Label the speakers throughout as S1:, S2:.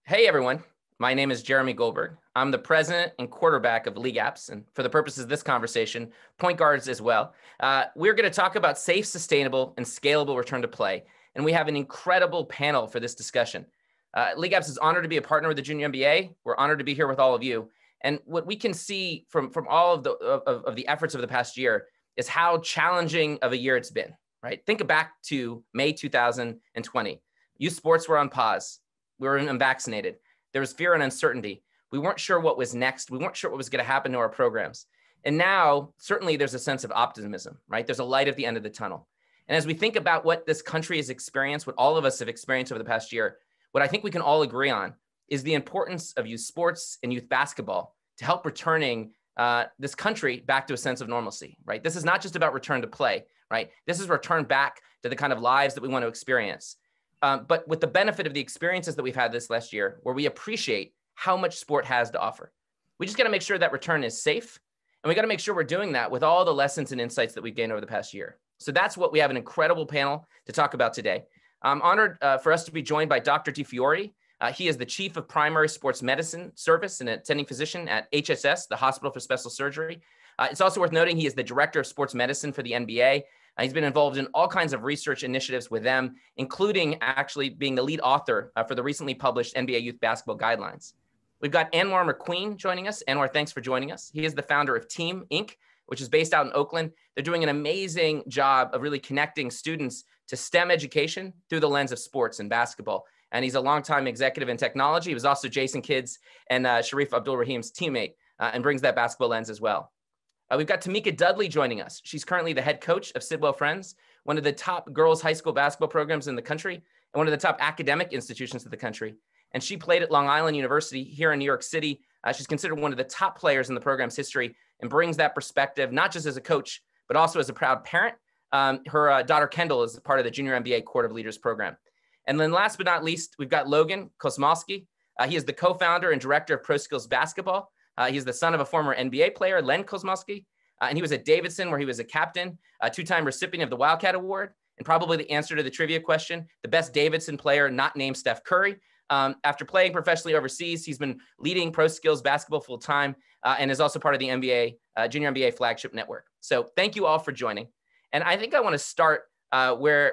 S1: Hey everyone, my name is Jeremy Goldberg. I'm the president and quarterback of League Apps, and for the purposes of this conversation, point guards as well. We're going to talk about safe, sustainable, and scalable return to play, and we have an incredible panel for this discussion. League Apps is honored to be a partner with the Junior NBA. We're honored to be here with all of you, and what we can see from all of the efforts of the past year is how challenging of a year it's been. Right? Think back to May 2020. Youth sports were on pause. We were unvaccinated. There was fear and uncertainty. We weren't sure what was next. We weren't sure what was going to happen to our programs. And now, certainly, there's a sense of optimism, right? There's a light at the end of the tunnel. And as we think about what this country has experienced, what all of us have experienced over the past year, what I think we can all agree on is the importance of youth sports and youth basketball to help returning this country back to a sense of normalcy, right? This is not just about return to play, right? This is return back to the kind of lives that we want to experience. But with the benefit of the experiences that we've had this last year, where we appreciate how much sport has to offer. We just got to make sure that return is safe. And we got to make sure we're doing that with all the lessons and insights that we've gained over the past year. So that's what we have an incredible panel to talk about today. I'm honored for us to be joined by Dr. DiFiori. He is the Chief of Primary Sports Medicine Service and attending physician at HSS, the Hospital for Special Surgery. It's also worth noting he is the Director of Sports Medicine for the NBA. He's been involved in all kinds of research initiatives with them, including actually being the lead author for the recently published NBA Youth Basketball Guidelines. We've got Anwar McQueen joining us. Anwar, thanks for joining us. He is the founder of Team Inc., which is based out in Oakland. They're doing an amazing job of really connecting students to STEM education through the lens of sports and basketball. And he's a longtime executive in technology. He was also Jason Kidd's and Sharif Abdul-Rahim's teammate and brings that basketball lens as well. We've got Tamika Dudley joining us. She's currently the head coach of Sidwell Friends, one of the top girls' high school basketball programs in the country and one of the top academic institutions in the country. And she played at Long Island University here in New York City. She's considered one of the top players in the program's history and brings that perspective, not just as a coach, but also as a proud parent. Her daughter, Kendall, is part of the Junior NBA Court of Leaders program. And then last but not least, we've got Logan Kosmowski. He is the co-founder and director of Pro Skills Basketball. He's the son of a former NBA player, Len Kosmowski, and he was at Davidson, where he was a captain, a two-time recipient of the Wildcat Award, and probably the answer to the trivia question, the best Davidson player not named Steph Curry. After playing professionally overseas, he's been leading Pro Skills Basketball full-time and is also part of the NBA, Junior NBA Flagship Network. So thank you all for joining. And I think I want to start where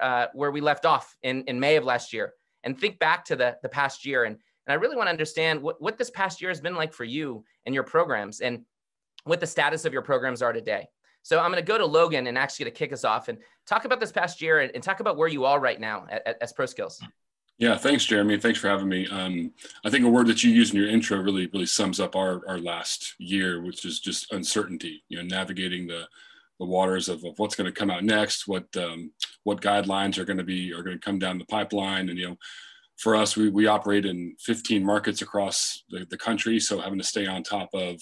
S1: we left off in May of last year and think back to the past year. And I really want to understand what this past year has been like for you and your programs and what the status of your programs are today. So I'm going to go to Logan and actually to kick us off and talk about this past year and talk about where you are right now as Pro Skills.
S2: Yeah, thanks, Jeremy. Thanks for having me. I think a word that you used in your intro really sums up our last year, which is just uncertainty, navigating the waters of what's going to come out next, what guidelines are going to come down the pipeline. And, for us, we operate in 15 markets across the country. So having to stay on top of,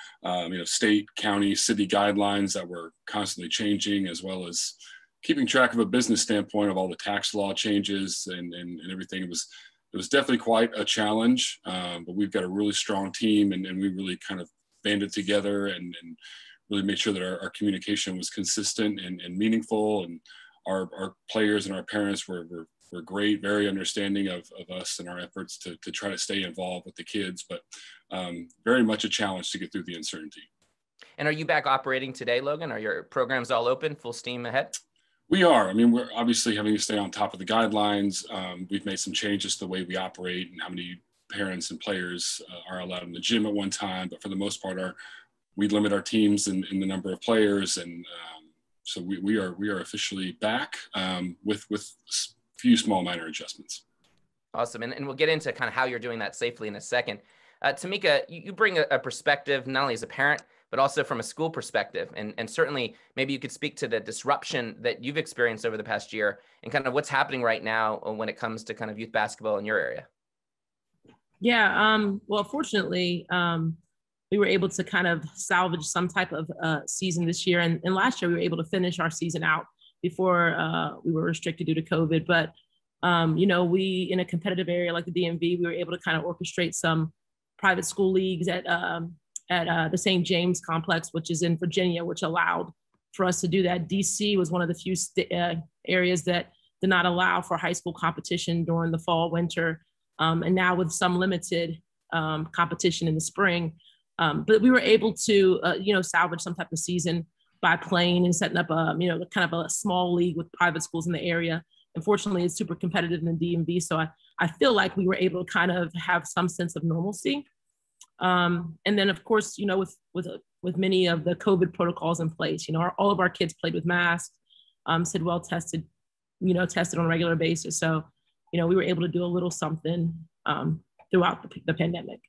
S2: state, county, city guidelines that were constantly changing, as well as keeping track of a business standpoint of all the tax law changes and everything. It was definitely quite a challenge, but we've got a really strong team and we really kind of banded together and really made sure that our communication was consistent and meaningful. And our players and our parents were great, very understanding of us and our efforts to try to stay involved with the kids, but very much a challenge to get through the uncertainty.
S1: And are you back operating today, Logan? Are your programs all open, full steam ahead?
S2: We are. I mean, we're obviously having to stay on top of the guidelines. We've made some changes to the way we operate and how many parents and players are allowed in the gym at one time, but for the most part, we limit our teams in the number of players. And so we are officially back with few small minor adjustments.
S1: Awesome. And we'll get into kind of how you're doing that safely in a second. Tamika, you bring a perspective, not only as a parent, but also from a school perspective. And certainly maybe you could speak to the disruption that you've experienced over the past year and kind of what's happening right now when it comes to kind of youth basketball in your area.
S3: Yeah. Well, fortunately, we were able to kind of salvage some type of season this year. And last year we were able to finish our season out before we were restricted due to COVID. But, we, in a competitive area like the DMV, we were able to kind of orchestrate some private school leagues at the St. James complex, which is in Virginia, which allowed for us to do that. DC was one of the few areas that did not allow for high school competition during the fall, winter. and now with some limited competition in the spring. But we were able to, salvage some type of season by playing and setting up kind of a small league with private schools in the area. Unfortunately, it's super competitive in the DMV. So I feel like we were able to kind of have some sense of normalcy. And then, of course, with many of the COVID protocols in place, all of our kids played with masks, Sidwell tested on a regular basis. So, we were able to do a little something throughout the pandemic.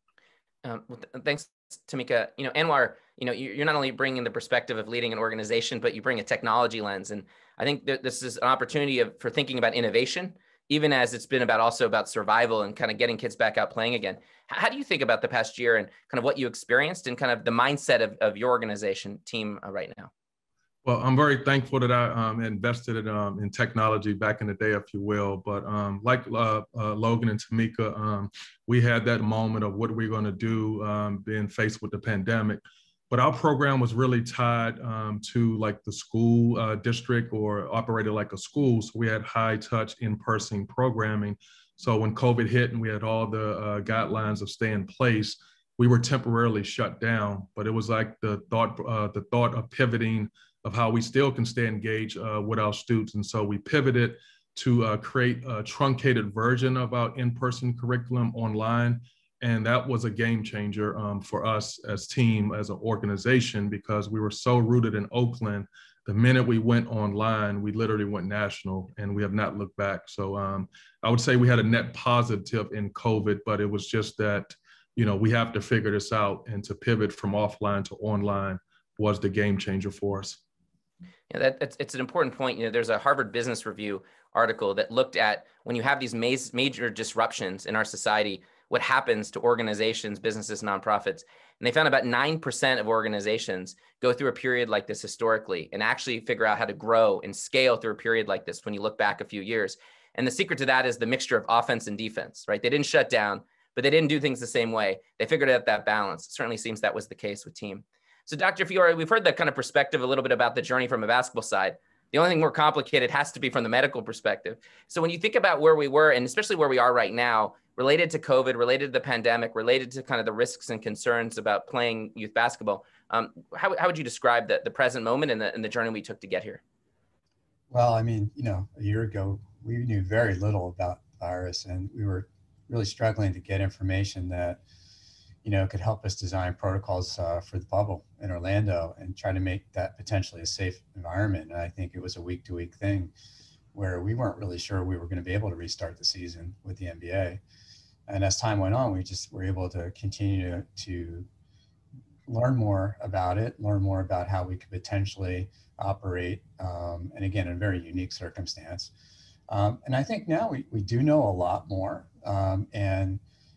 S1: Thanks, Tamika. Anwar, you're not only bringing the perspective of leading an organization, but you bring a technology lens. And I think that this is an opportunity for thinking about innovation, even as it's been also about survival and kind of getting kids back out playing again. How do you think about the past year and kind of what you experienced and kind of the mindset of your organization team right now?
S4: Well, I'm very thankful that I invested in technology back in the day, if you will. But like Logan and Tamika, we had that moment of what are we going to do being faced with the pandemic. But our program was really tied to like the school district or operated like a school. So we had high touch in-person programming. So when COVID hit and we had all the guidelines of stay in place, we were temporarily shut down. But it was like the thought of pivoting of how we still can stay engaged with our students. And so we pivoted to create a truncated version of our in-person curriculum online. And that was a game changer for us as team, as an organization, because we were so rooted in Oakland. The minute we went online, we literally went national and we have not looked back. So I would say we had a net positive in COVID, but it was just that, we have to figure this out, and to pivot from offline to online was the game changer for us.
S1: Yeah, it's an important point. There's a Harvard Business Review article that looked at when you have these major disruptions in our society, what happens to organizations, businesses, nonprofits. And they found about 9% of organizations go through a period like this historically and actually figure out how to grow and scale through a period like this when you look back a few years. And the secret to that is the mixture of offense and defense, right? They didn't shut down, but they didn't do things the same way. They figured out that balance. It certainly seems that was the case with team. So Dr. Fiore, we've heard that kind of perspective a little bit about the journey from a basketball side. The only thing more complicated has to be from the medical perspective. So when you think about where we were, and especially where we are right now, related to COVID, related to the pandemic, related to kind of the risks and concerns about playing youth basketball, how would you describe the present moment and the journey we took to get here?
S5: Well, I mean, a year ago, we knew very little about the virus, and we were really struggling to get information that could help us design protocols for the bubble in Orlando and try to make that potentially a safe environment. And I think it was a week-to-week thing where we weren't really sure we were going to be able to restart the season with the NBA. And as time went on, we just were able to continue to learn more about it, learn more about how we could potentially operate, and again, in a very unique circumstance. And I think now we do know a lot more, and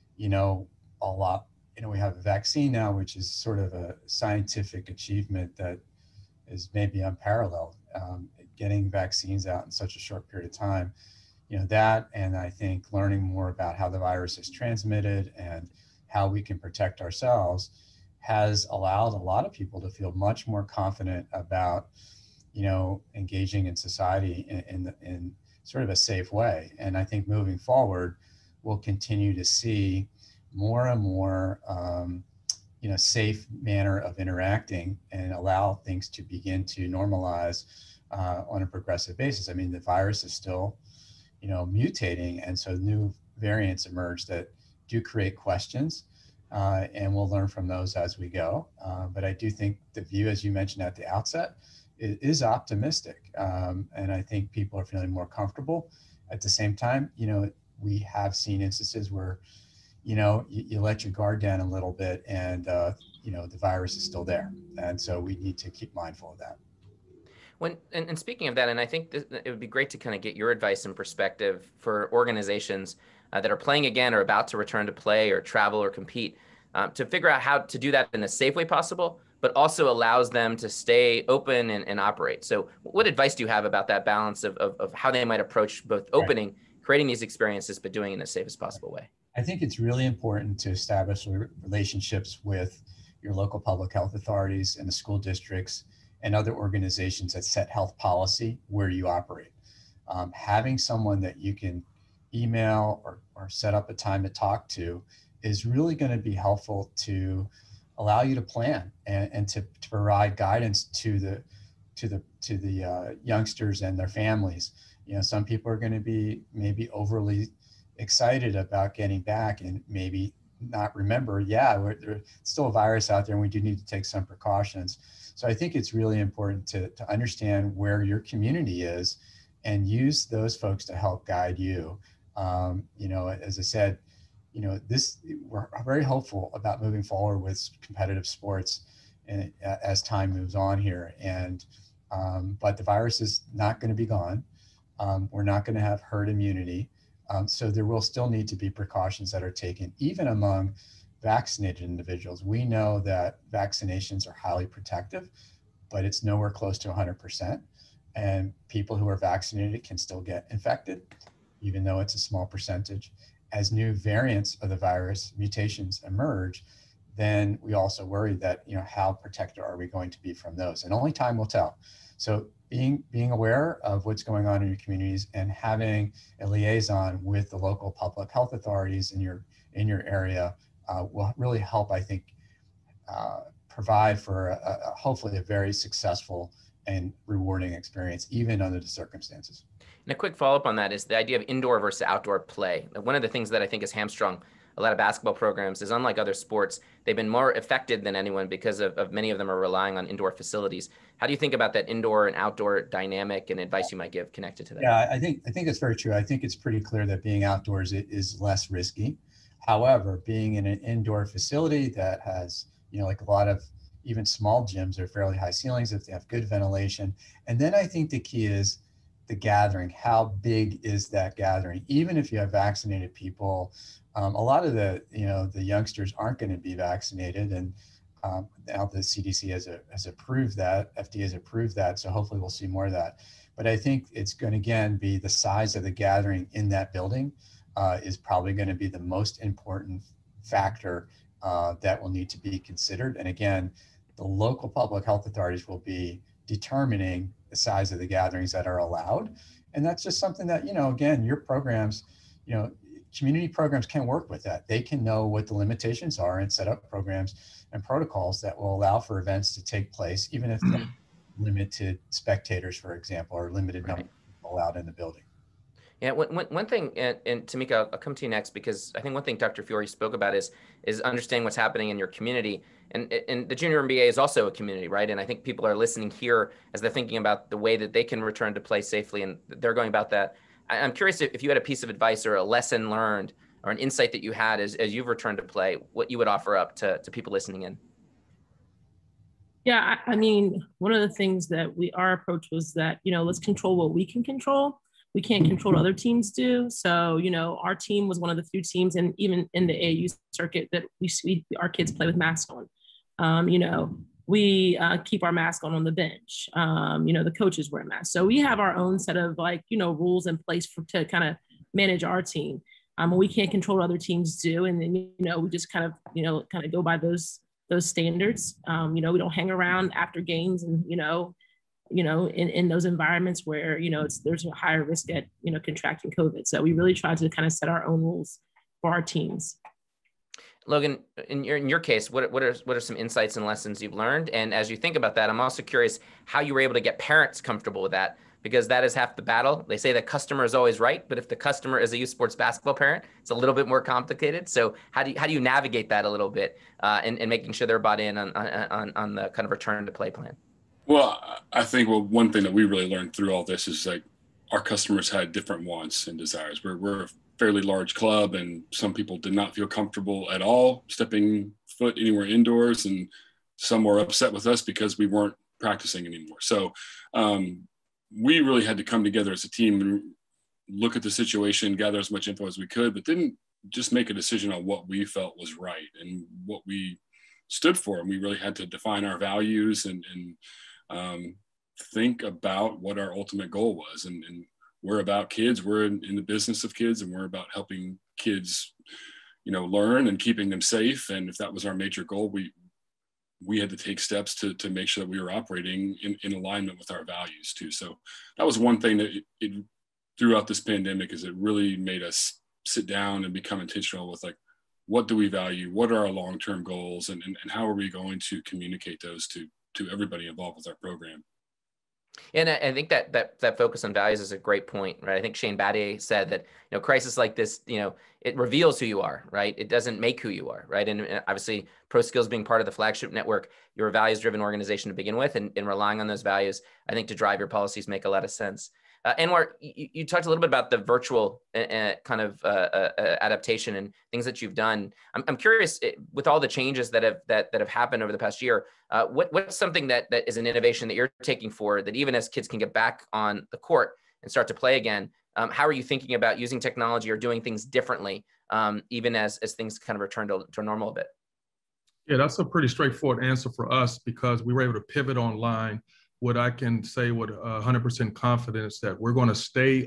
S5: a lot. We have a vaccine now, which is sort of a scientific achievement that is maybe unparalleled. Getting vaccines out in such a short period of time, that, and I think learning more about how the virus is transmitted and how we can protect ourselves has allowed a lot of people to feel much more confident about, engaging in society in sort of a safe way. And I think moving forward, we'll continue to see more and more, safe manner of interacting and allow things to begin to normalize on a progressive basis. I mean, the virus is still, mutating, and so new variants emerge that do create questions, and we'll learn from those as we go. But I do think the view, as you mentioned at the outset, is optimistic, and I think people are feeling more comfortable. At the same time, we have seen instances where you let your guard down a little bit and, the virus is still there. And so we need to keep mindful of that.
S1: And speaking of that, and I think it would be great to kind of get your advice and perspective for organizations that are playing again or about to return to play or travel or compete, to figure out how to do that in a safe way possible, but also allows them to stay open and operate. So what advice do you have about that balance of how they might approach both opening, creating these experiences, but doing it in the safest possible way?
S5: I think it's really important to establish relationships with your local public health authorities and the school districts and other organizations that set health policy where you operate. Having someone that you can, email or set up a time to talk to is really going to be helpful to allow you to plan and to provide guidance to the youngsters and their families. You know, some people are going to be maybe overly excited about getting back and maybe not remember, there's still a virus out there and we do need to take some precautions. So I think it's really important to understand where your community is and use those folks to help guide you. You know, as I said, you know, we're very hopeful about moving forward with competitive sports and as time moves on here. And but the virus is not going to be gone. We're not going to have herd immunity. So there will still need to be precautions that are taken, even among vaccinated individuals. We know that vaccinations are highly protective, but it's nowhere close to 100%. And people who are vaccinated can still get infected, even though it's a small percentage. As new variants of the virus, mutations emerge, then we also worry that, you know, how protected are we going to be from those? And only time will tell. So being aware of what's going on in your communities and having a liaison with the local public health authorities in your area will really help, I think, provide for hopefully a very successful and rewarding experience, even under the circumstances.
S1: And a quick follow-up on that is the idea of indoor versus outdoor play. One of the things that I think has hamstrung a lot of basketball programs is, unlike other sports, they've been more affected than anyone because of many of them are relying on indoor facilities. How do you think about that indoor and outdoor dynamic and advice you might give connected to that?
S5: Yeah, I think it's very true. I think it's pretty clear that being outdoors is less risky. However, being in an indoor facility that has, you know, like a lot of even small gyms are fairly high ceilings if they have good ventilation. And then I think the key is the gathering. How big is that gathering? Even if you have vaccinated people, a lot of the youngsters aren't going to be vaccinated, and now the CDC has approved that, FDA has approved that, so hopefully we'll see more of that. But I think it's going to, again, be the size of the gathering in that building is probably going to be the most important factor that will need to be considered. And again, the local public health authorities will be determining the size of the gatherings that are allowed. And that's just something that, you know, again, your programs, you know, community programs can work with that. They can know what the limitations are and set up programs and protocols that will allow for events to take place, even if they're limited spectators, for example, or limited number of people allowed in the building.
S1: Yeah, one thing, and Tamika, I'll come to you next, because I think one thing Dr. Fiori spoke about is understanding what's happening in your community. And the junior NBA is also a community, right? And I think people are listening here as they're thinking about the way that they can return to play safely, and they're going about that. I'm curious if you had a piece of advice or a lesson learned or an insight that you had as you've returned to play, what you would offer up to people listening in.
S3: Yeah, I mean, one of the things that our approach was that, you know, let's control what we can control. We can't control what other teams do. So, you know, our team was one of the few teams, and even in the AAU circuit, that our kids play with masks on. You know, we keep our mask on the bench. You know, the coaches wear masks. So we have our own set of, like, you know, rules in place to kind of manage our team. We can't control what other teams do. And then, you know, we just kind of go by those standards. You know, we don't hang around after games and, in those environments where, you know, there's a higher risk at, you know, contracting COVID. So we really try to kind of set our own rules for our teams.
S1: Logan, in your case, what are some insights and lessons you've learned? And as you think about that, I'm also curious how you were able to get parents comfortable with that, because that is half the battle. They say the customer is always right, but if the customer is a youth sports basketball parent, it's a little bit more complicated. So how do you navigate that a little bit and making sure they're bought in on the kind of return to play plan?
S2: Well, I think one thing that we really learned through all this is, like, our customers had different wants and desires. We're a fairly large club, and some people did not feel comfortable at all stepping foot anywhere indoors, and some were upset with us because we weren't practicing anymore. So we really had to come together as a team and look at the situation, gather as much info as we could, but didn't just make a decision on what we felt was right and what we stood for. And we really had to define our values and think about what our ultimate goal was. And we're about kids. We're in the business of kids, and we're about helping kids, you know, learn and keeping them safe. And if that was our major goal, we had to take steps to make sure that we were operating in alignment with our values too. So that was one thing that it throughout this pandemic is it really made us sit down and become intentional with like, what do we value? What are our long-term goals? And how are we going to communicate those to everybody involved with our program?
S1: And I think that focus on values is a great point, right? I think Shane Battier said that, crisis like this, it reveals who you are, right? It doesn't make who you are, right? And obviously Pro Skills being part of the flagship network, you're a values-driven organization to begin with, and relying on those values, I think, to drive your policies make a lot of sense. Anwar, you talked a little bit about the virtual kind of adaptation and things that you've done. I'm curious, with all the changes that have happened over the past year, what's something that is an innovation that you're taking forward that even as kids can get back on the court and start to play again, how are you thinking about using technology or doing things differently, even as things kind of return to normal a bit?
S4: Yeah, that's a pretty straightforward answer for us because we were able to pivot online. What I can say with 100% confidence that we're going to stay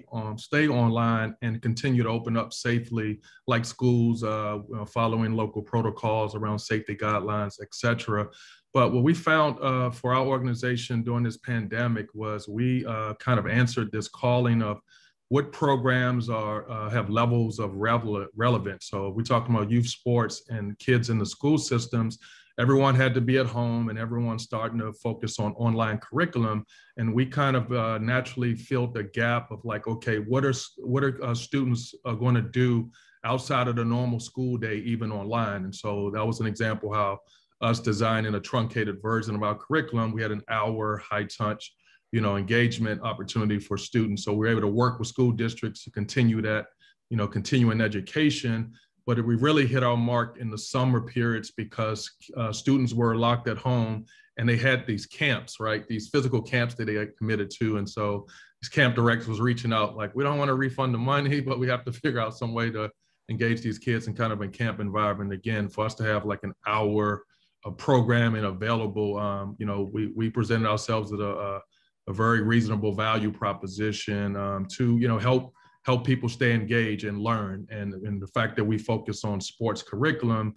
S4: online and continue to open up safely, like schools, following local protocols around safety guidelines, et cetera. But what we found for our organization during this pandemic was we kind of answered this calling of what programs have levels of relevance. So we're talking about youth sports and kids in the school systems. Everyone had to be at home and everyone's starting to focus on online curriculum. And we kind of naturally filled the gap of like, okay, what are students going to do outside of the normal school day, even online? And so that was an example how us designing a truncated version of our curriculum, we had an hour high touch, engagement opportunity for students. So we were able to work with school districts to continue that, continuing education. But we really hit our mark in the summer periods because students were locked at home and they had these camps, right? These physical camps that they had committed to. And so these camp directors was reaching out like, we don't want to refund the money, but we have to figure out some way to engage these kids in kind of a camp environment. Again, for us to have like an hour of programming available, we presented ourselves at a very reasonable value proposition to, help people stay engaged and learn. And the fact that we focus on sports curriculum,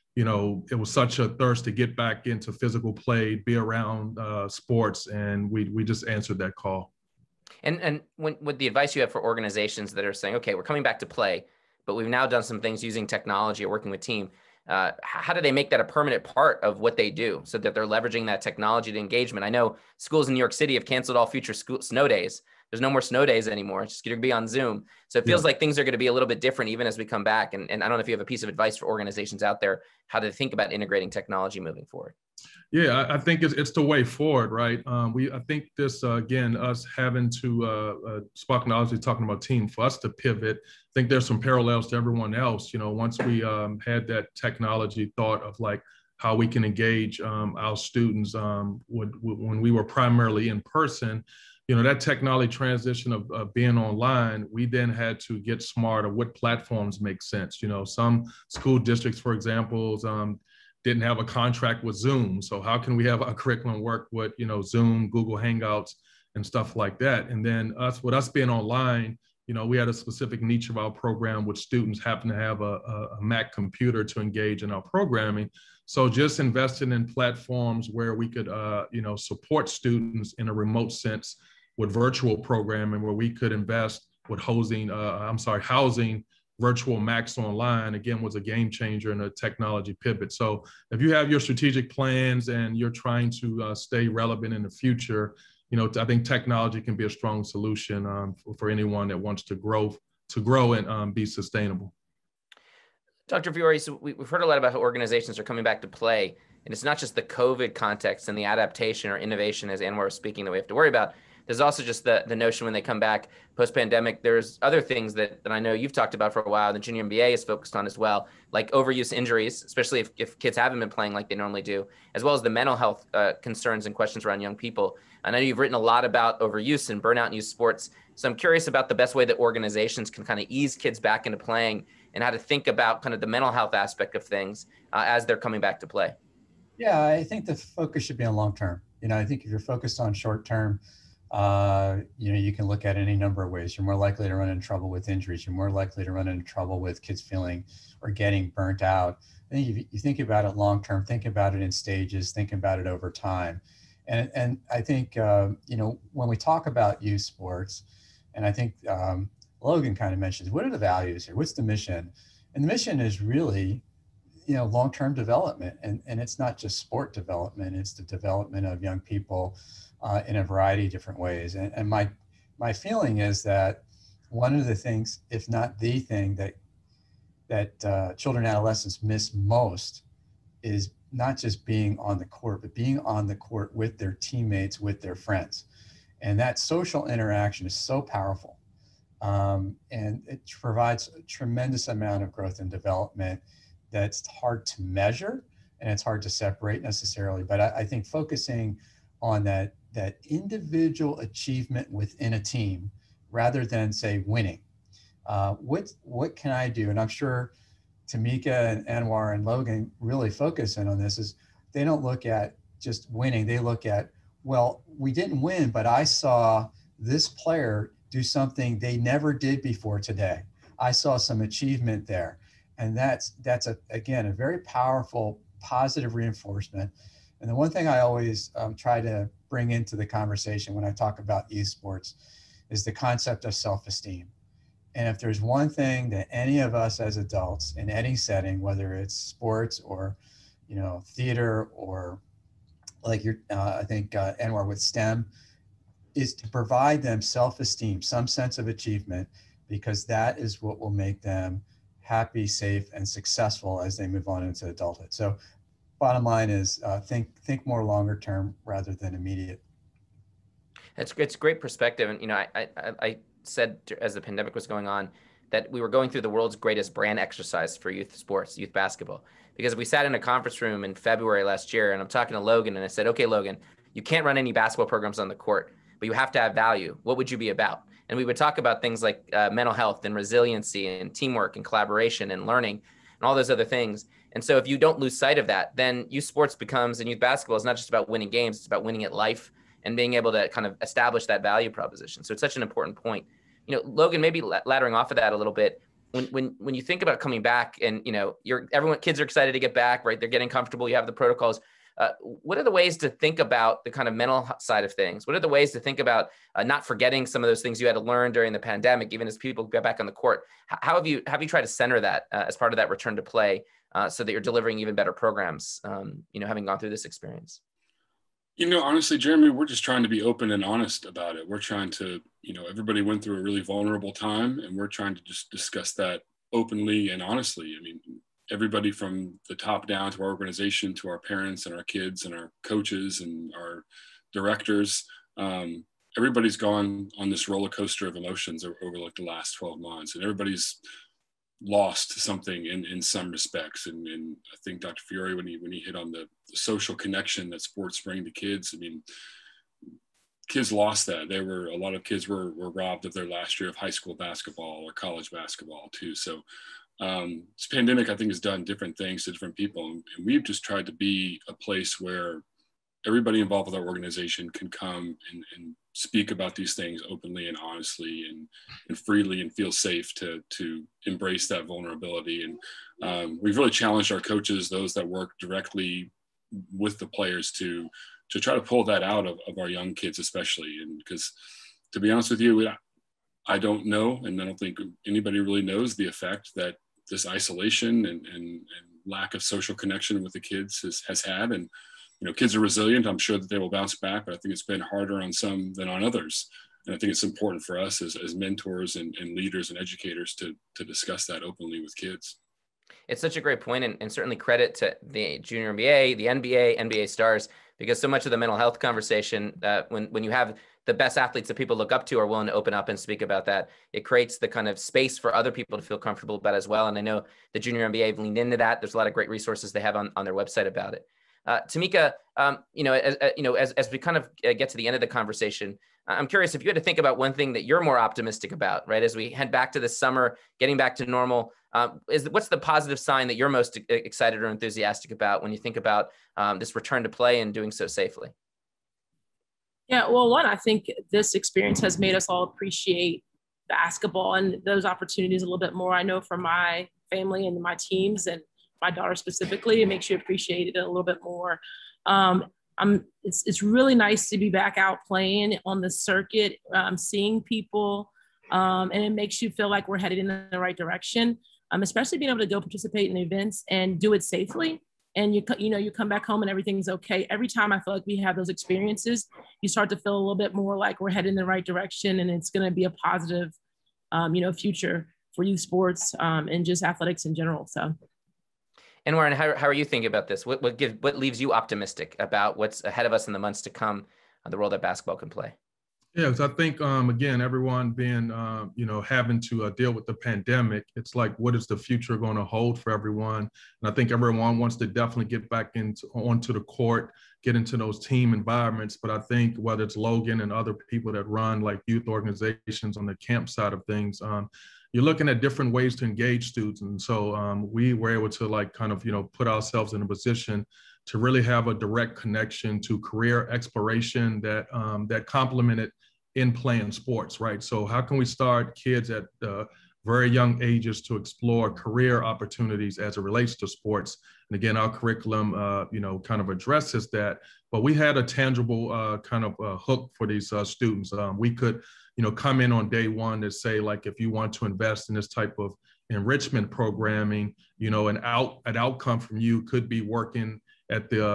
S4: it was such a thirst to get back into physical play, be around sports, and we just answered that call.
S1: And with the advice you have for organizations that are saying, okay, we're coming back to play, but we've now done some things using technology or working with team, how do they make that a permanent part of what they do so that they're leveraging that technology to engagement? I know schools in New York City have canceled all future snow days. There's no more snow days anymore. It's just going to be on Zoom. So it feels like things are going to be a little bit different even as we come back. And I don't know if you have a piece of advice for organizations out there, how to think about integrating technology moving forward.
S4: Yeah, I think it's the way forward, right? I think this, again, us having to, Spark Knowledge is talking about team, for us to pivot, I think there's some parallels to everyone else. Once we had that technology thought of like how we can engage our students when we were primarily in person, that technology transition of being online, we then had to get smart of what platforms make sense. Some school districts, for example, didn't have a contract with Zoom. So how can we have our curriculum work with, Zoom, Google Hangouts, and stuff like that? And then with us being online, we had a specific niche of our program, which students happen to have a Mac computer to engage in our programming. So just investing in platforms where we could, support students in a remote sense with virtual programming, where we could invest with housing virtual Macs online, again, was a game changer and a technology pivot. So if you have your strategic plans and you're trying to stay relevant in the future, I think technology can be a strong solution for anyone that wants to grow and be sustainable.
S1: Dr. Fiori, so we've heard a lot about how organizations are coming back to play, and it's not just the COVID context and the adaptation or innovation, as Anwar was speaking, that we have to worry about. There's also just the notion when they come back post-pandemic, there's other things that I know you've talked about for a while, the junior MBA is focused on as well, like overuse injuries, especially if kids haven't been playing like they normally do, as well as the mental health concerns and questions around young people. I know you've written a lot about overuse and burnout in youth sports. So I'm curious about the best way that organizations can kind of ease kids back into playing and how to think about kind of the mental health aspect of things as they're coming back to play.
S5: Yeah, I think the focus should be on long-term. I think if you're focused on short-term, you can look at any number of ways. You're more likely to run into trouble with injuries. You're more likely to run into trouble with kids feeling or getting burnt out. I think if you think about it long-term, think about it in stages, think about it over time. And I think, when we talk about youth sports And I think Logan kind of mentions, what are the values here? What's the mission? And the mission is really, long-term development. And it's not just sport development, it's the development of young people in a variety of different ways. And my feeling is that one of the things, if not the thing that children and adolescents miss most is not just being on the court, but being on the court with their teammates, with their friends. And that social interaction is so powerful. And it provides a tremendous amount of growth and development that's hard to measure and it's hard to separate necessarily. But I think focusing on that individual achievement within a team rather than, say, winning. What can I do? And I'm sure Tamika and Anwar and Logan really focus in on this, is they don't look at just winning. They look at, well, we didn't win, but I saw this player do something they never did before today. I saw some achievement there. And that's again, a very powerful, positive reinforcement. And the one thing I always try to bring into the conversation when I talk about youth sports is the concept of self-esteem. And if there's one thing that any of us as adults in any setting, whether it's sports or, theater or like I think Anwar with STEM, is to provide them self-esteem, some sense of achievement, because that is what will make them happy, safe, and successful as they move on into adulthood. So bottom line is think more longer term rather than immediate.
S1: It's great perspective. And, I said as the pandemic was going on that we were going through the world's greatest brand exercise for youth sports, youth basketball, because we sat in a conference room in February last year and I'm talking to Logan and I said, okay, Logan, you can't run any basketball programs on the court, but you have to have value. What would you be about? And we would talk about things like mental health and resiliency and teamwork and collaboration and learning and all those other things. And so if you don't lose sight of that, then youth sports becomes, and youth basketball is not just about winning games, it's about winning at life and being able to kind of establish that value proposition. So it's such an important point. Logan, maybe laddering off of that a little bit, when you think about coming back and, kids are excited to get back, right? They're getting comfortable. You have the protocols. What are the ways to think about the kind of mental side of things? What are the ways to think about not forgetting some of those things you had to learn during the pandemic, even as people get back on the court? How have you tried to center that as part of that return to play so that you're delivering even better programs, having gone through this experience?
S2: Honestly, Jeremy, we're just trying to be open and honest about it. We're trying to, everybody went through a really vulnerable time and we're trying to just discuss that openly and honestly. I mean, everybody from the top down to our organization, to our parents and our kids and our coaches and our directors, everybody's gone on this roller coaster of emotions over like the last 12 months, and everybody's lost something in some respects. And I think Dr. Fiore, when he hit on the social connection that sports bring to kids, I mean, kids lost that. A lot of kids were robbed of their last year of high school basketball or college basketball too. So this pandemic, I think, has done different things to different people. And we've just tried to be a place where everybody involved with our organization can come and speak about these things openly and honestly and freely and feel safe to embrace that vulnerability. And we've really challenged our coaches, those that work directly with the players, to try to pull that out of our young kids, especially. And because, to be honest with you, I don't know, and I don't think anybody really knows the effect that this isolation and lack of social connection with the kids has had. And kids are resilient. I'm sure that they will bounce back, but I think it's been harder on some than on others. And I think it's important for us as mentors and leaders and educators to discuss that openly with kids.
S1: It's such a great point, and certainly credit to the junior NBA, the NBA stars, because so much of the mental health conversation, when you have the best athletes that people look up to are willing to open up and speak about that, it creates the kind of space for other people to feel comfortable about as well. And I know the junior NBA have leaned into that. There's a lot of great resources they have on their website about it. Tamika, as we kind of get to the end of the conversation, I'm curious if you had to think about one thing that you're more optimistic about, right? As we head back to this summer, getting back to normal, what's the positive sign that you're most excited or enthusiastic about when you think about this return to play and doing so safely?
S3: Yeah, well, one, I think this experience has made us all appreciate basketball and those opportunities a little bit more. I know for my family and my teams and my daughter specifically, it makes you appreciate it a little bit more. It's really nice to be back out playing on the circuit, seeing people, And it makes you feel like we're headed in the right direction, especially being able to go participate in events and do it safely. And you come back home and everything's okay. Every time I feel like we have those experiences, you start to feel a little bit more like we're headed in the right direction, and it's going to be a positive, future for youth sports and just athletics in general. So.
S1: And Warren, how are you thinking about this? What leaves you optimistic about what's ahead of us in the months to come on the role that basketball can play?
S4: Yeah, because I think, again, everyone being, having to deal with the pandemic, it's like, what is the future going to hold for everyone? And I think everyone wants to definitely get back onto the court, get into those team environments. But I think whether it's Logan and other people that run like youth organizations on the camp side of things, you're looking at different ways to engage students. And so we were able to put ourselves in a position to really have a direct connection to career exploration that complemented in playing sports, right? So how can we start kids at very young ages to explore career opportunities as it relates to sports? And again, our curriculum, kind of addresses that, but we had a tangible hook for these students. We could, come in on day one to say, like, if you want to invest in this type of enrichment programming, an outcome from you could be working at the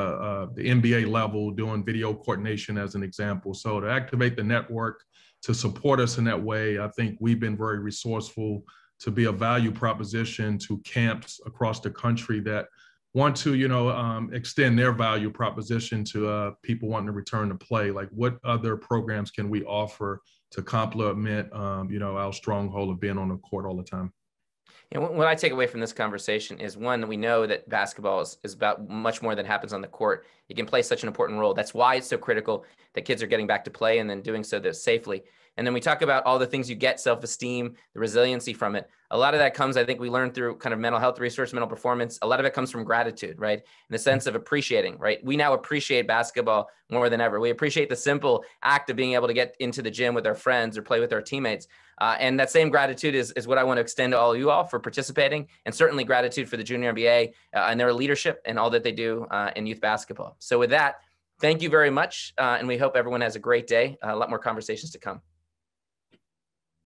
S4: NBA level, doing video coordination as an example. So to activate the network, to support us in that way, I think we've been very resourceful to be a value proposition to camps across the country that want to, extend their value proposition to people wanting to return to play. Like, what other programs can we offer to complement, our stronghold of being on the court all the time?
S1: And what I take away from this conversation is, one, that we know that basketball is about much more than happens on the court. It can play such an important role. That's why it's so critical that kids are getting back to play and then doing so safely. And then we talk about all the things you get, self-esteem, the resiliency from it. A lot of that comes, I think we learned through kind of mental health research, mental performance. A lot of it comes from gratitude, right? In the sense of appreciating, right? We now appreciate basketball more than ever. We appreciate the simple act of being able to get into the gym with our friends or play with our teammates. And that same gratitude is what I want to extend to all you all for participating, and certainly gratitude for the Junior NBA and their leadership and all that they do in youth basketball. So with that, thank you very much. And we hope everyone has a great day. A lot more conversations to come.